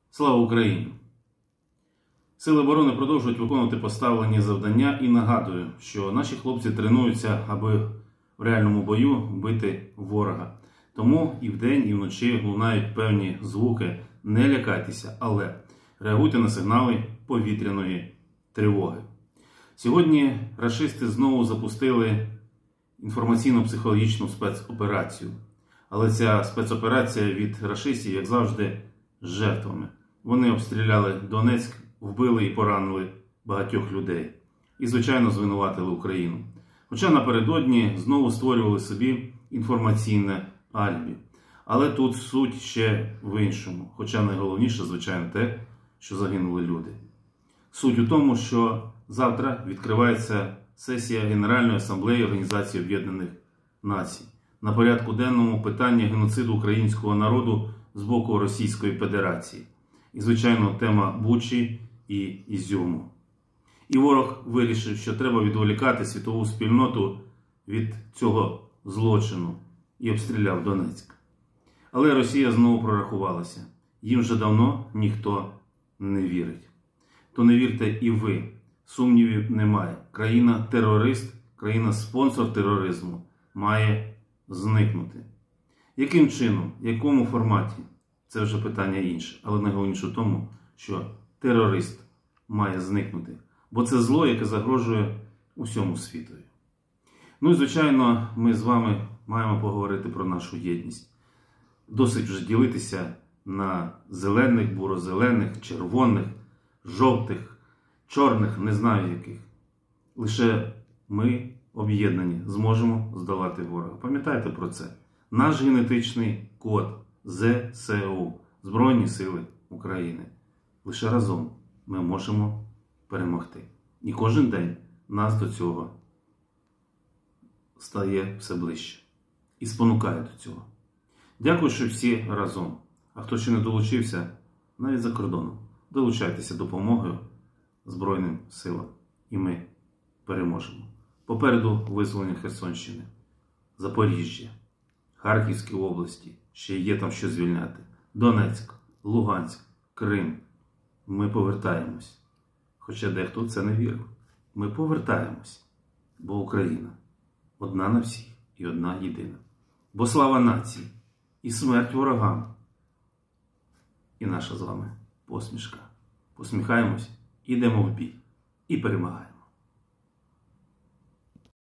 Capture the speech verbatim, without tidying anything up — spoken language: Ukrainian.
Слава Україні! Сили оборони продовжують виконувати поставлені завдання і нагадую, що наші хлопці тренуються, аби в реальному бою бити ворога. Тому і вдень, і вночі лунають певні звуки. Не лякайтеся, але реагуйте на сигнали повітряної тривоги. Сьогодні рашисти знову запустили інформаційно-психологічну спецоперацію. Але ця спецоперація від рашистів, як завжди, з жертвами. Вони обстріляли Донецьк, вбили і поранили багатьох людей. І, звичайно, звинуватили Україну. Хоча напередодні знову створювали собі інформаційне алібі. Але тут суть ще в іншому. Хоча найголовніше, звичайно, те, що загинули люди. Суть у тому, що завтра відкривається сесія Генеральної асамблеї Організації Об'єднаних Націй. На порядку денному питання геноциду українського народу з боку Російської Федерації. І, звичайно, тема Бучі і Ізюму. І ворог вирішив, що треба відволікати світову спільноту від цього злочину і обстріляв Донецьк. Але Росія знову прорахувалася. Їм вже давно ніхто не вірить. То не вірте і ви. Сумнівів немає. Країна-терорист, країна-спонсор тероризму має зникнути. Яким чином, в якому форматі? Це вже питання інше. Але найголовніше в тому, що терорист має зникнути. Бо це зло, яке загрожує усьому світові. Ну і, звичайно, ми з вами маємо поговорити про нашу єдність. Досить вже ділитися на зелених, буро-зелених, червоних, жовтих, чорних, не знаю яких. Лише ми, об'єднані, зможемо здолати ворога. Пам'ятайте про це. Наш генетичний код зе се у – Збройні Сили України. Лише разом ми можемо перемогти. І кожен день нас до цього стає все ближче. І спонукає до цього. Дякую, що всі разом. А хто ще не долучився, навіть за кордоном, долучайтеся допомогою Збройним силам. І ми переможемо. Попереду визволення Херсонщини, Запоріжжя, Харківській області. Ще є там що звільняти. Донецьк, Луганськ, Крим. Ми повертаємось. Хоча дехто в це не вірив. Ми повертаємось. Бо Україна одна на всіх і одна єдина. Бо слава нації і смерть ворогам. І наша з вами посмішка. Посміхаємось, ідемо в бій і перемагаємо.